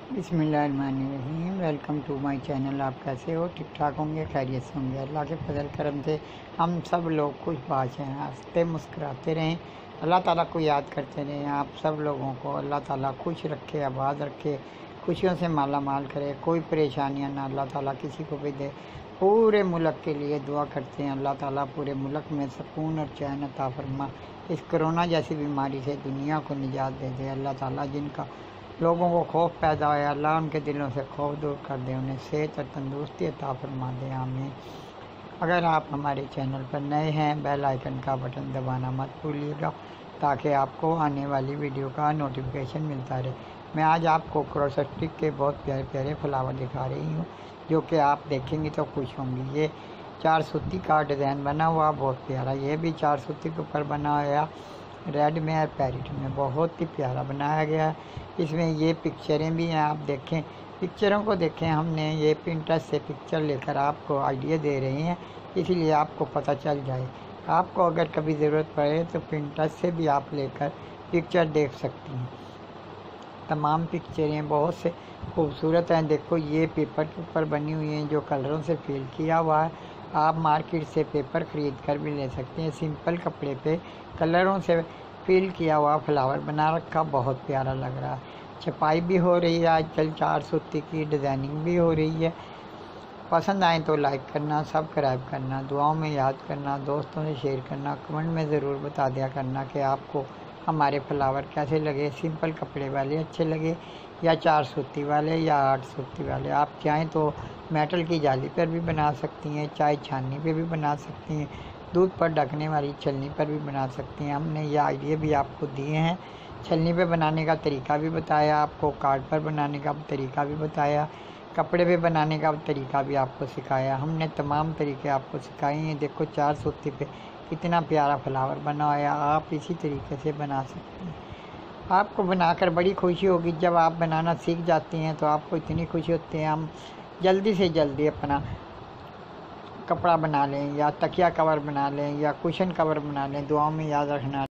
बिस्मिल्लाहिर्रहमानिर्रहीम। Welcome to my channel. आप कैसे हो? ठीक ठाक होंगे, खैरियत से होंगे। अल्लाह के फजल करम से हम सब लोग खुशबाश हैं, हंसते मुस्कुराते रहें, अल्लाह ताला को याद करते रहें। आप सब लोगों को अल्लाह ताला खुश रखे, आबाद रखे, खुशियों से माला माल करे, कोई परेशानियां ना अल्लाह ताला किसी को भी दे। पूरे मुल्क के लिए दुआ करते हैं, अल्लाह ताला पूरे मुल्क में सुकून और चैन अता फरमा। इस कोरोना जैसी बीमारी से दुनिया को निजात दे दे अल्लाह ताला। जिनका लोगों को खौफ पैदा होया, अल्लाह उनके दिलों से खौफ दूर कर दे, उन्हें सेहत और तंदुरुस्ती अता फरमा दे, आमीन। अगर आप हमारे चैनल पर नए हैं, बेल आइकन का बटन दबाना मत भूलिएगा ताकि आपको आने वाली वीडियो का नोटिफिकेशन मिलता रहे। मैं आज आपको क्रोशेट स्टिक के बहुत प्यारे प्यारे फ्लावर दिखा रही हूँ, जो कि आप देखेंगी तो खुश होंगी। ये 4 सूती का डिज़ाइन बना हुआ, बहुत प्यारा। ये भी 4 सूती के ऊपर बना हुआ, रेड में और पैरेट में, बहुत ही प्यारा बनाया गया है। इसमें ये पिक्चरें भी हैं, आप देखें, पिक्चरों को देखें। हमने ये पिंटरेस्ट से पिक्चर लेकर आपको आइडिया दे रहे हैं, इसीलिए आपको पता चल जाए। आपको अगर कभी ज़रूरत पड़े तो पिंटरेस्ट से भी आप लेकर पिक्चर देख सकती हैं। तमाम पिक्चरें बहुत से खूबसूरत हैं। देखो, ये पेपर के ऊपर बनी हुई हैं जो कलरों से फिल किया हुआ है। आप मार्केट से पेपर ख़रीद कर भी ले सकते हैं। सिंपल कपड़े पे कलरों से फिल किया हुआ फ्लावर बना रखा, बहुत प्यारा लग रहा है। छपाई भी हो रही है आजकल, 4 सूती की डिज़ाइनिंग भी हो रही है। पसंद आए तो लाइक करना, सब्सक्राइब करना, दुआओं में याद करना, दोस्तों से शेयर करना, कमेंट में ज़रूर बता दिया करना कि आपको हमारे फ्लावर कैसे लगे। सिंपल कपड़े वाले अच्छे लगे या 4 सूती वाले या 8 सूती वाले। आप चाहें तो मेटल की जाली पर भी बना सकती हैं, चाय छाननी पे भी बना सकती हैं, दूध पर ढकने वाली छलनी पर भी बना सकती हैं। हमने ये आइडिया भी आपको दिए हैं। छलनी पे बनाने का तरीका भी बताया आपको, कार्ड पर बनाने का तरीका भी बताया, कपड़े पे बनाने का तरीका भी आपको सिखाया। हमने तमाम तरीके आपको सिखाए हैं। देखो, 4 सूती पे कितना प्यारा फ्लावर बना है, आप इसी तरीके से बना सकते हैं। आपको बनाकर बड़ी खुशी होगी। जब आप बनाना सीख जाती हैं तो आपको इतनी खुशी होती है, हम जल्दी से जल्दी अपना कपड़ा बना लें या तकिया कवर बना लें या कुशन कवर बना लें। दुआओं में याद रखना।